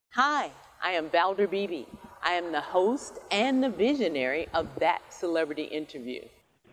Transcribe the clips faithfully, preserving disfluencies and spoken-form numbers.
Hi, I am Valder Beebe. I am the host and the visionary of That Celebrity Interview.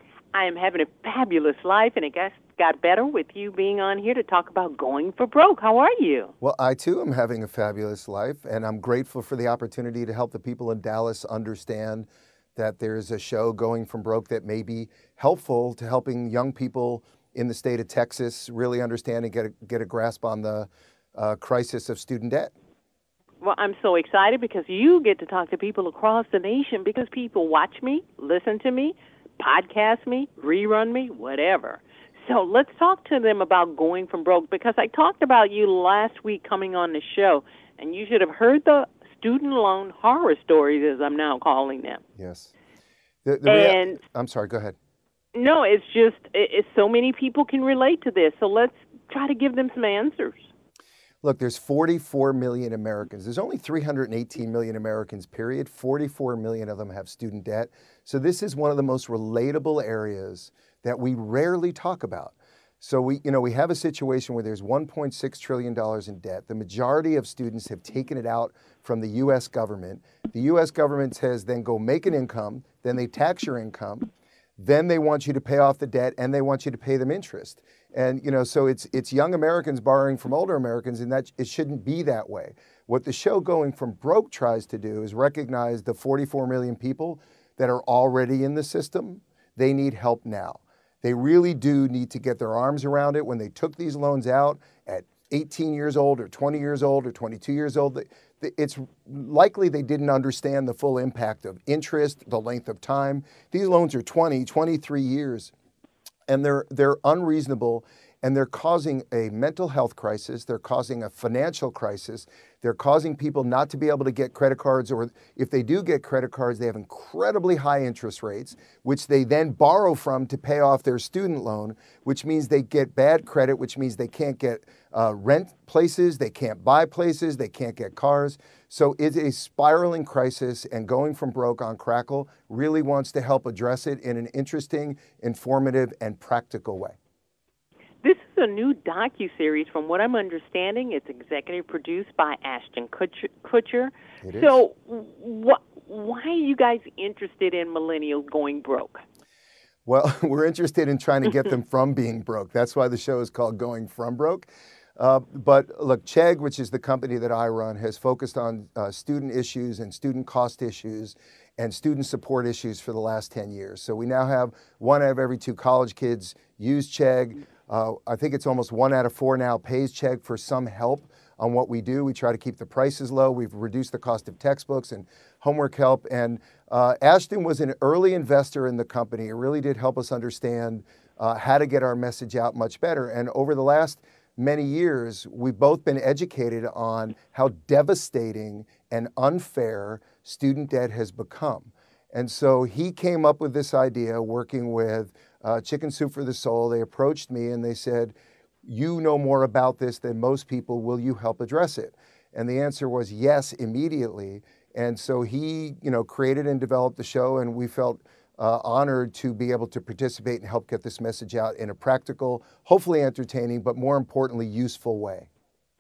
I am having a fabulous life, and it got, got better with you being on here to talk about going for broke. How are you? Well, I too am having a fabulous life, and I'm grateful for the opportunity to help the people in Dallas understand that there's a show, Going from Broke, that may be helpful to helping young people in the state of Texas really understand and get a, get a grasp on the uh, crisis of student debt. Well, I'm so excited because you get to talk to people across the nation because people watch me, listen to me, podcast me, rerun me, whatever. So let's talk to them about going from broke because I talked about you last week coming on the show, and you should have heard the student loan horror stories, as I'm now calling them. Yes. The, the and rea- I'm sorry, go ahead. No, it's just it, it's so many people can relate to this. So let's try to give them some answers. Look, there's forty-four million Americans. There's only three hundred eighteen million Americans, period. forty-four million of them have student debt. So this is one of the most relatable areas that we rarely talk about. So we, you know, we have a situation where there's one point six trillion dollars in debt. The majority of students have taken it out from the U S government. The U S government says then go make an income, then they tax your income, then they want you to pay off the debt, and they want you to pay them interest. And, you know, so it's it's young Americans borrowing from older Americans, and that it shouldn't be that way. What the show Going from Broke tries to do is recognize the forty-four million people that are already in the system. They need help now. They really do need to get their arms around it. When they took these loans out at eighteen years old or twenty years old or twenty-two years old, it's likely they didn't understand the full impact of interest, the length of time. These loans are twenty, twenty-three years. And they're they're unreasonable, and they're causing a mental health crisis. They're causing a financial crisis. They're causing people not to be able to get credit cards, or if they do get credit cards, they have incredibly high interest rates, which they then borrow from to pay off their student loan, which means they get bad credit, which means they can't get uh, rent places, they can't buy places, they can't get cars. So it's a spiraling crisis, and Going from Broke on Crackle really wants to help address it in an interesting, informative, and practical way. This is a new docuseries. From what I'm understanding, it's executive produced by Ashton Kutcher. Kutcher. It is. So wh- why are you guys interested in millennials going broke? Well, we're interested in trying to get them from being broke. That's why the show is called Going from Broke. Uh, but look, Chegg, which is the company that I run, has focused on uh, student issues and student cost issues and student support issues for the last ten years. So we now have one out of every two college kids use Chegg. Uh, I think it's almost one out of four now pays Chegg for some help on what we do. We try to keep the prices low. We've reduced the cost of textbooks and homework help. And uh, Ashton was an early investor in the company. It really did help us understand uh, how to get our message out much better. And over the last many years, we've both been educated on how devastating and unfair student debt has become. And so he came up with this idea working with uh, Chicken Soup for the Soul. They approached me and they said, you know more about this than most people. Will you help address it? And the answer was yes, immediately. And so he, you know, created and developed the show, and we felt Uh, honored to be able to participate and help get this message out in a practical, hopefully entertaining, but more importantly, useful way.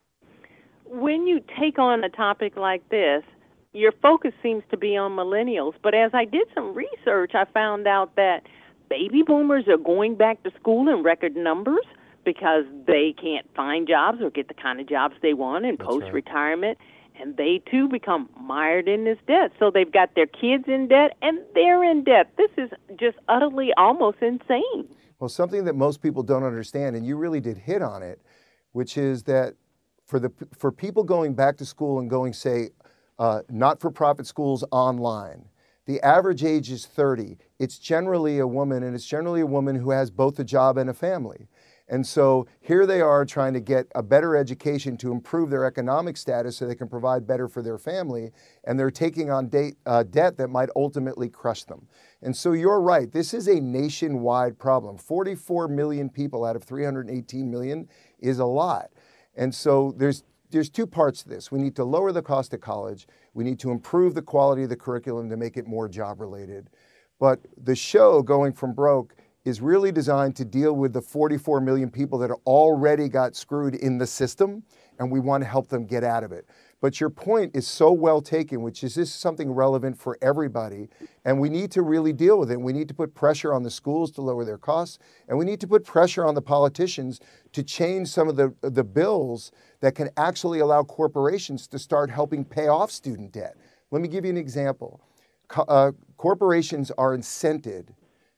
When you take on a topic like this, your focus seems to be on millennials. But as I did some research, I found out that baby boomers are going back to school in record numbers because they can't find jobs or get the kind of jobs they want in That's post-retirement. Right. And they, too, become mired in this debt. So they've got their kids in debt, and they're in debt. This is just utterly almost insane. Well, something that most people don't understand, and you really did hit on it, which is that for the for people going back to school and going, say, uh, not-for-profit schools online, the average age is thirty. It's generally a woman, and it's generally a woman who has both a job and a family. And so here they are trying to get a better education to improve their economic status so they can provide better for their family, and they're taking on date, uh, debt that might ultimately crush them. And so you're right, this is a nationwide problem. forty-four million people out of three hundred eighteen million is a lot. And so there's There's two parts to this. We need to lower the cost of college. We need to improve the quality of the curriculum to make it more job related. But the show Going from Broke is really designed to deal with the forty-four million people that already got screwed in the system, and we want to help them get out of it. But your point is so well taken, which is this is something relevant for everybody, and we need to really deal with it. We need to put pressure on the schools to lower their costs, and we need to put pressure on the politicians to change some of the, the bills that can actually allow corporations to start helping pay off student debt. Let me give you an example. Co- uh, corporations are incented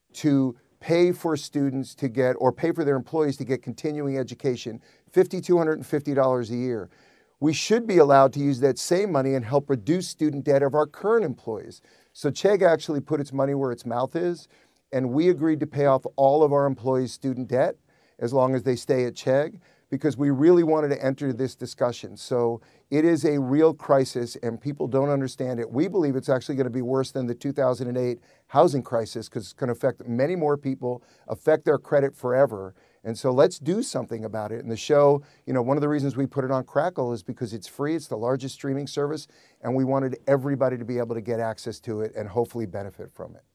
to pay for students to get, or pay for their employees to get continuing education, five thousand two hundred fifty dollars a year. We should be allowed to use that same money and help reduce student debt of our current employees. So Chegg actually put its money where its mouth is, and we agreed to pay off all of our employees' student debt as long as they stay at Chegg, because we really wanted to enter this discussion. So it is a real crisis, and people don't understand it. We believe it's actually going to be worse than the two thousand eight housing crisis, because it's going to affect many more people, affect their credit forever. And so let's do something about it. And the show, you know, one of the reasons we put it on Crackle is because it's free. It's the largest streaming service, and we wanted everybody to be able to get access to it and hopefully benefit from it.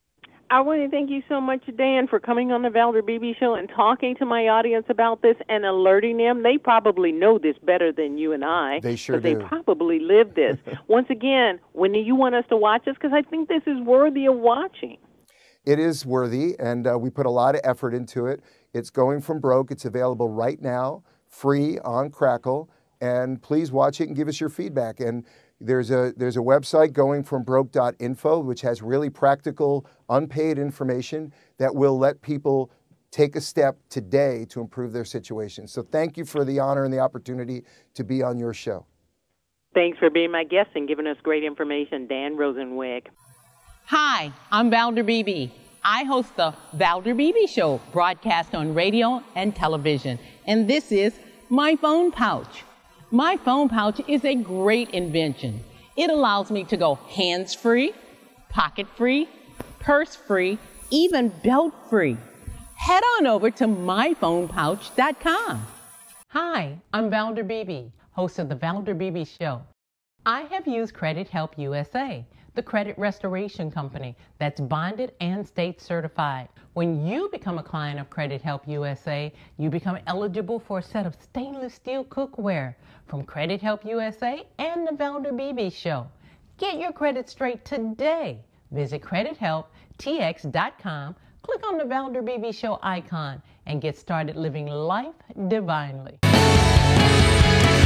I want to thank you so much, Dan, for coming on the Valder Beebe Show and talking to my audience about this and alerting them. They probably know this better than you and I. They sure do. They probably live this. Once again, when do you want us to watch this? Because I think this is worthy of watching. It is worthy, and uh, we put a lot of effort into it. It's Going From Broke. It's available right now, free on Crackle, and please watch it and give us your feedback. And there's a there's a website, going from broke dot info, which has really practical, unpaid information that will let people take a step today to improve their situation. So thank you for the honor and the opportunity to be on your show. Thanks for being my guest and giving us great information, Dan Rosenwig. Hi, I'm Valder Beebe. I host the Valder Beebe Show, broadcast on radio and television. And this is My Phone Pouch. My Phone Pouch is a great invention. It allows me to go hands-free, pocket-free, purse-free, even belt-free. Head on over to my phone pouch dot com. Hi, I'm Valder Beebe, host of the Valder Beebe Show. I have used Credit Help U S A, the credit restoration company that's bonded and state certified. When you become a client of Credit Help U S A, you become eligible for a set of stainless steel cookware from Credit Help U S A and the Valder Beebe Show. Get your credit straight today. Visit credit help t x dot com, click on the Valder Beebe Show icon, and get started living life divinely.